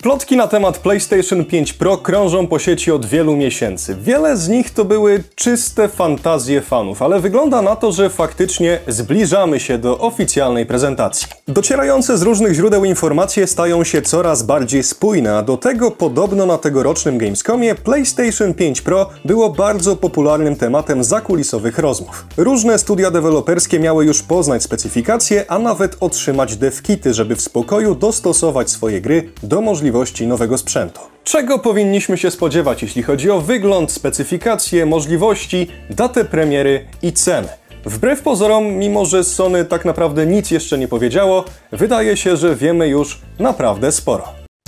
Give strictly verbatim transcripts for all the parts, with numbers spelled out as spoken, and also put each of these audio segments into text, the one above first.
Plotki na temat PlayStation pięć Pro krążą po sieci od wielu miesięcy. Wiele z nich to były czyste fantazje fanów, ale wygląda na to, że faktycznie zbliżamy się do oficjalnej prezentacji. Docierające z różnych źródeł informacje stają się coraz bardziej spójne, a do tego podobno na tegorocznym Gamescomie PlayStation pięć Pro było bardzo popularnym tematem zakulisowych rozmów. Różne studia deweloperskie miały już poznać specyfikacje, a nawet otrzymać devkity, żeby w spokoju dostosować swoje gry do możliwości nowego sprzętu. Czego powinniśmy się spodziewać, jeśli chodzi o wygląd, specyfikacje, możliwości, datę premiery i ceny? Wbrew pozorom, mimo że Sony tak naprawdę nic jeszcze nie powiedziało, wydaje się, że wiemy już naprawdę sporo.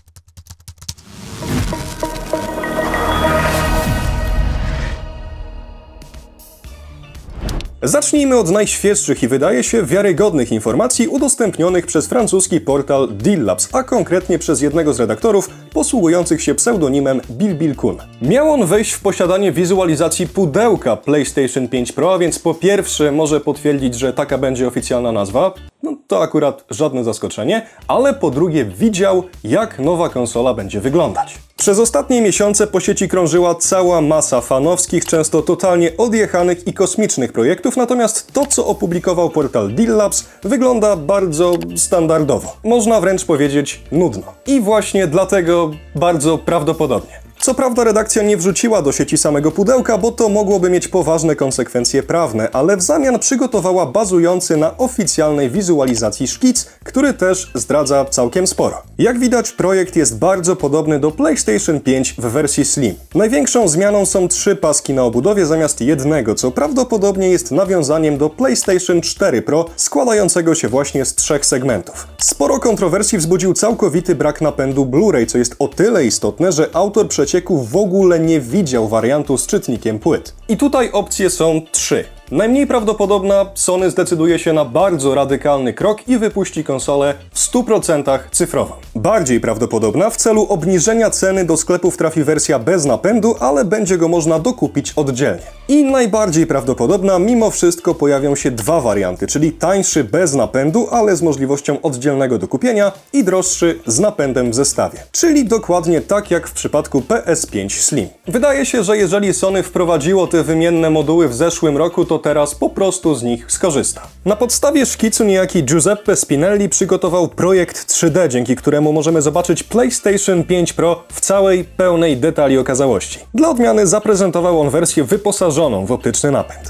Zacznijmy od najświeższych i wydaje się wiarygodnych informacji udostępnionych przez francuski portal Deal Labs, a konkretnie przez jednego z redaktorów posługujących się pseudonimem Bilbilkun. Miał on wejść w posiadanie wizualizacji pudełka PlayStation pięć Pro, a więc po pierwsze może potwierdzić, że taka będzie oficjalna nazwa, no to akurat żadne zaskoczenie, ale po drugie widział, jak nowa konsola będzie wyglądać. Przez ostatnie miesiące po sieci krążyła cała masa fanowskich, często totalnie odjechanych i kosmicznych projektów, natomiast to, co opublikował portal Deal Labs, wygląda bardzo standardowo. Można wręcz powiedzieć nudno. I właśnie dlatego bardzo prawdopodobnie. Co prawda redakcja nie wrzuciła do sieci samego pudełka, bo to mogłoby mieć poważne konsekwencje prawne, ale w zamian przygotowała bazujący na oficjalnej wizualizacji szkic, który też zdradza całkiem sporo. Jak widać, projekt jest bardzo podobny do PlayStation pięć w wersji Slim. Największą zmianą są trzy paski na obudowie zamiast jednego, co prawdopodobnie jest nawiązaniem do PlayStation cztery Pro, składającego się właśnie z trzech segmentów. Sporo kontrowersji wzbudził całkowity brak napędu Blu-ray, co jest o tyle istotne, że autor przecieku w ogóle nie widział wariantu z czytnikiem płyt. I tutaj opcje są trzy. Najmniej prawdopodobna, Sony zdecyduje się na bardzo radykalny krok i wypuści konsolę w stu procentach cyfrową. Bardziej prawdopodobna, w celu obniżenia ceny do sklepów trafi wersja bez napędu, ale będzie go można dokupić oddzielnie. I najbardziej prawdopodobna, mimo wszystko pojawią się dwa warianty, czyli tańszy bez napędu, ale z możliwością oddzielnego dokupienia i droższy z napędem w zestawie. Czyli dokładnie tak jak w przypadku P S pięć Slim. Wydaje się, że jeżeli Sony wprowadziło te wymienne moduły w zeszłym roku, to teraz po prostu z nich skorzysta. Na podstawie szkicu niejaki Giuseppe Spinelli przygotował projekt trzy D, dzięki któremu możemy zobaczyć PlayStation pięć Pro w całej, pełnej detali okazałości. Dla odmiany zaprezentował on wersję wyposażoną w optyczny napęd.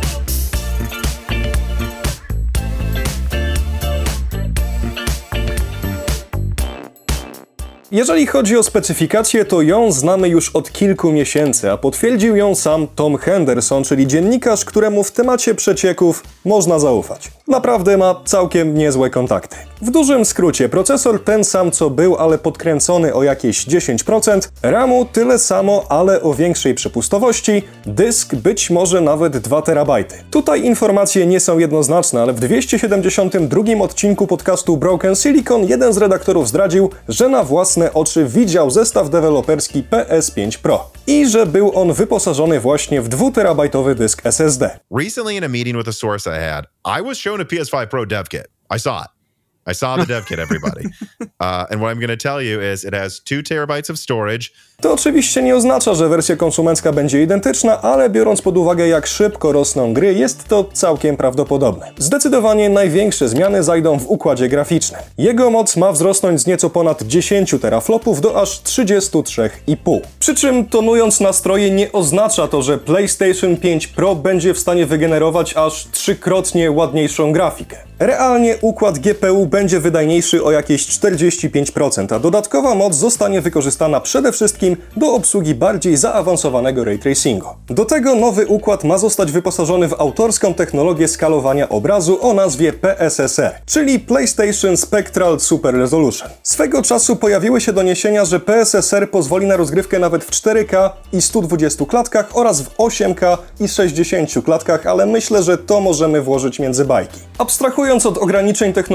Jeżeli chodzi o specyfikację, to ją znamy już od kilku miesięcy, a potwierdził ją sam Tom Henderson, czyli dziennikarz, któremu w temacie przecieków można zaufać. Naprawdę ma całkiem niezłe kontakty. W dużym skrócie, procesor ten sam co był, ale podkręcony o jakieś dziesięć procent, ramu tyle samo, ale o większej przepustowości, dysk być może nawet dwa terabajty. Tutaj informacje nie są jednoznaczne, ale w dwieście siedemdziesiątym drugim odcinku podcastu Broken Silicon jeden z redaktorów zdradził, że na własne oczy widział zestaw deweloperski P S pięć Pro i że był on wyposażony właśnie w dwuterabajtowy dysk S S D. Recently in a meeting with a source I had, I was shown a P S five Pro dev kit. I saw it. I saw the dev kit, everybody. Uh, and what I'm going to tell you is it has two terabytes of storage. To oczywiście nie oznacza, że wersja konsumencka będzie identyczna, ale biorąc pod uwagę, jak szybko rosną gry, jest to całkiem prawdopodobne. Zdecydowanie największe zmiany zajdą w układzie graficznym. Jego moc ma wzrosnąć z nieco ponad dziesięciu teraflopów do aż trzydziestu trzech i pół. Przy czym, tonując nastroje, nie oznacza to, że PlayStation pięć Pro będzie w stanie wygenerować aż trzykrotnie ładniejszą grafikę. Realnie układ G P U będzie wydajniejszy o jakieś czterdzieści pięć procent, a dodatkowa moc zostanie wykorzystana przede wszystkim do obsługi bardziej zaawansowanego ray tracingu. Do tego nowy układ ma zostać wyposażony w autorską technologię skalowania obrazu o nazwie P S S R, czyli PlayStation Spectral Super Resolution. Swego czasu pojawiły się doniesienia, że P S S R pozwoli na rozgrywkę nawet w cztery K i stu dwudziestu klatkach oraz w osiem K i sześćdziesięciu klatkach, ale myślę, że to możemy włożyć między bajki. Abstrahując od ograniczeń technologicznych,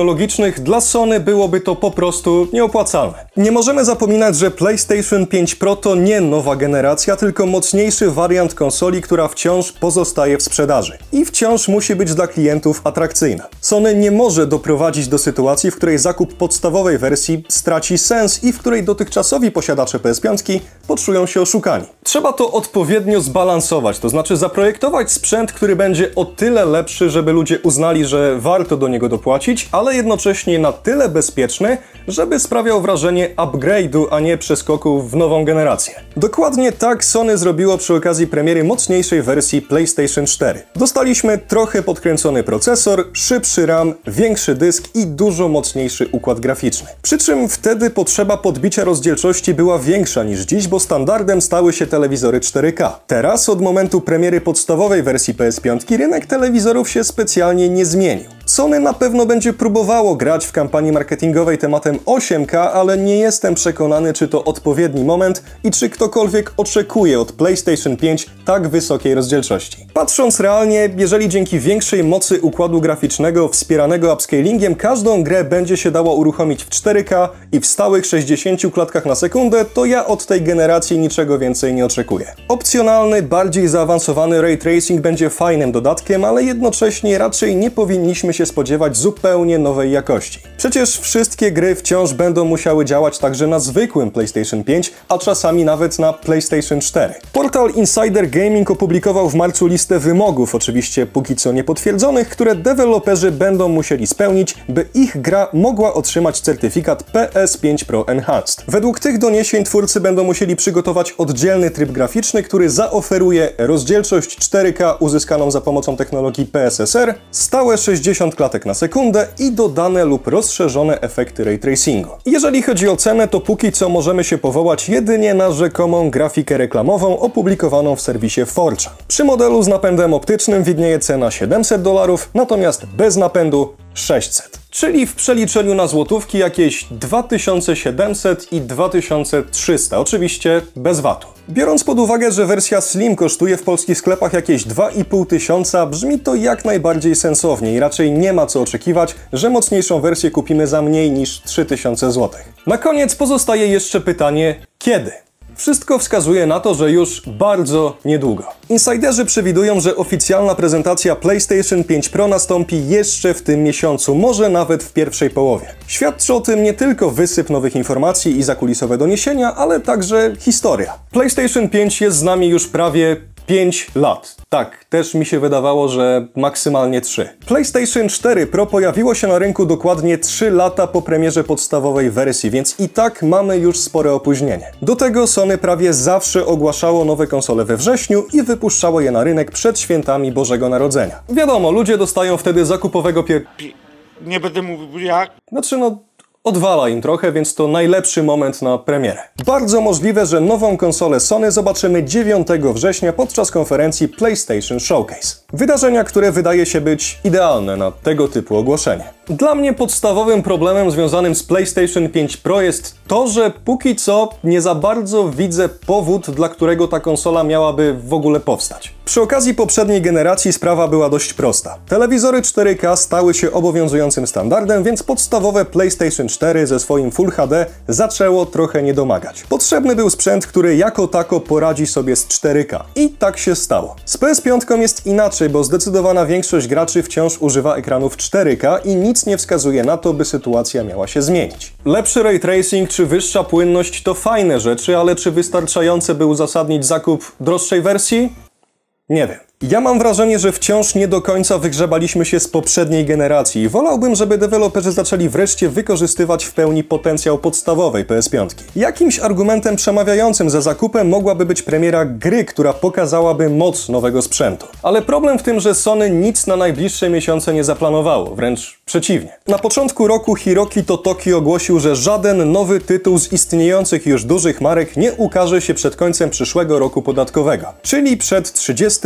graficznych, dla Sony byłoby to po prostu nieopłacalne. Nie możemy zapominać, że PlayStation pięć Pro to nie nowa generacja, tylko mocniejszy wariant konsoli, która wciąż pozostaje w sprzedaży. I wciąż musi być dla klientów atrakcyjna. Sony nie może doprowadzić do sytuacji, w której zakup podstawowej wersji straci sens i w której dotychczasowi posiadacze P S pięć poczują się oszukani. Trzeba to odpowiednio zbalansować, to znaczy zaprojektować sprzęt, który będzie o tyle lepszy, żeby ludzie uznali, że warto do niego dopłacić, ale jednocześnie na tyle bezpieczny, żeby sprawiał wrażenie upgrade'u, a nie przeskoku w nową generację. Dokładnie tak Sony zrobiło przy okazji premiery mocniejszej wersji PlayStation cztery. Dostaliśmy trochę podkręcony procesor, szybszy RAM, większy dysk i dużo mocniejszy układ graficzny. Przy czym wtedy potrzeba podbicia rozdzielczości była większa niż dziś, bo standardem stały się telewizory cztery K. Teraz, od momentu premiery podstawowej wersji P S pięć, rynek telewizorów się specjalnie nie zmienił. Sony na pewno będzie próbowało grać w kampanii marketingowej tematem osiem K, ale nie jestem przekonany, czy to odpowiedni moment i czy ktokolwiek oczekuje od PlayStation pięć tak wysokiej rozdzielczości. Patrząc realnie, jeżeli dzięki większej mocy układu graficznego wspieranego upscalingiem każdą grę będzie się dało uruchomić w cztery K i w stałych sześćdziesięciu klatkach na sekundę, to ja od tej generacji niczego więcej nie oczekuję. Opcjonalny, bardziej zaawansowany ray tracing będzie fajnym dodatkiem, ale jednocześnie raczej nie powinniśmy się spodziewać zupełnie nowej jakości. Przecież wszystkie gry wciąż będą musiały działać także na zwykłym PlayStation pięć, a czasami nawet na PlayStation cztery. Portal Insider Gaming opublikował w marcu listę wymogów, oczywiście póki co niepotwierdzonych, które deweloperzy będą musieli spełnić, by ich gra mogła otrzymać certyfikat P S pięć Pro Enhanced. Według tych doniesień twórcy będą musieli przygotować oddzielny tryb graficzny, który zaoferuje rozdzielczość cztery K uzyskaną za pomocą technologii P S S R, stałe sześćdziesiąt klatek na sekundę i dodane lub rozszerzone efekty ray tracingu. Jeżeli chodzi o cenę, to póki co możemy się powołać jedynie na rzekomą grafikę reklamową opublikowaną w serwisie four chan. Przy modelu z napędem optycznym widnieje cena siedemset dolarów, natomiast bez napędu sześćset. Czyli w przeliczeniu na złotówki jakieś dwa tysiące siedemset i dwa tysiące trzysta, oczywiście bez vatu. Biorąc pod uwagę, że wersja Slim kosztuje w polskich sklepach jakieś dwa i pół tysiąca, brzmi to jak najbardziej sensownie i raczej nie ma co oczekiwać, że mocniejszą wersję kupimy za mniej niż trzy tysiące złotych. Na koniec pozostaje jeszcze pytanie, kiedy? Wszystko wskazuje na to, że już bardzo niedługo. Insiderzy przewidują, że oficjalna prezentacja PlayStation pięć Pro nastąpi jeszcze w tym miesiącu, może nawet w pierwszej połowie. Świadczy o tym nie tylko wysyp nowych informacji i zakulisowe doniesienia, ale także historia. PlayStation pięć jest z nami już prawie pięć lat. Tak, też mi się wydawało, że maksymalnie trzy. PlayStation cztery Pro pojawiło się na rynku dokładnie trzy lata po premierze podstawowej wersji, więc i tak mamy już spore opóźnienie. Do tego Sony prawie zawsze ogłaszało nowe konsole we wrześniu i wypuszczało je na rynek przed świętami Bożego Narodzenia. Wiadomo, ludzie dostają wtedy zakupowego pier... Nie będę mówił jak. Znaczy no... Odwala im trochę, więc to najlepszy moment na premierę. Bardzo możliwe, że nową konsolę Sony zobaczymy dziewiątego września podczas konferencji PlayStation Showcase. Wydarzenia, które wydaje się być idealne na tego typu ogłoszenie. Dla mnie podstawowym problemem związanym z PlayStation pięć Pro jest to, że póki co nie za bardzo widzę powód, dla którego ta konsola miałaby w ogóle powstać. Przy okazji poprzedniej generacji sprawa była dość prosta. Telewizory cztery K stały się obowiązującym standardem, więc podstawowe PlayStation cztery ze swoim Full H D zaczęło trochę nie domagać. Potrzebny był sprzęt, który jako tako poradzi sobie z cztery K. I tak się stało. Z P S pięć jest inaczej, bo zdecydowana większość graczy wciąż używa ekranów cztery K i nic nie wskazuje na to, by sytuacja miała się zmienić. Lepszy ray tracing czy wyższa płynność to fajne rzeczy, ale czy wystarczające, by uzasadnić zakup droższej wersji? Nie wiem. Ja mam wrażenie, że wciąż nie do końca wygrzebaliśmy się z poprzedniej generacji i wolałbym, żeby deweloperzy zaczęli wreszcie wykorzystywać w pełni potencjał podstawowej P S pięć. Jakimś argumentem przemawiającym za zakupem mogłaby być premiera gry, która pokazałaby moc nowego sprzętu. Ale problem w tym, że Sony nic na najbliższe miesiące nie zaplanowało, wręcz przeciwnie. Na początku roku Hiroki Totoki ogłosił, że żaden nowy tytuł z istniejących już dużych marek nie ukaże się przed końcem przyszłego roku podatkowego, czyli przed trzydziestym pierwszym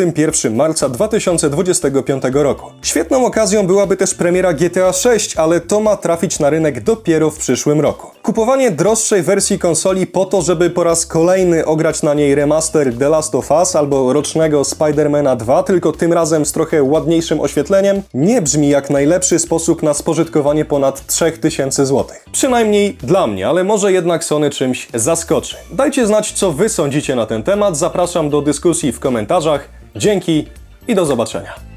pierwszego marca dwa tysiące dwudziestego piątego roku. Świetną okazją byłaby też premiera G T A sześć, ale to ma trafić na rynek dopiero w przyszłym roku. Kupowanie droższej wersji konsoli po to, żeby po raz kolejny ograć na niej remaster The Last of Us albo rocznego Spider-Mana dwa, tylko tym razem z trochę ładniejszym oświetleniem, nie brzmi jak najlepszy sposób na spożytkowanie ponad trzy tysiące złotych. Przynajmniej dla mnie, ale może jednak Sony czymś zaskoczy. Dajcie znać, co wy sądzicie na ten temat, zapraszam do dyskusji w komentarzach. Dzięki i do zobaczenia.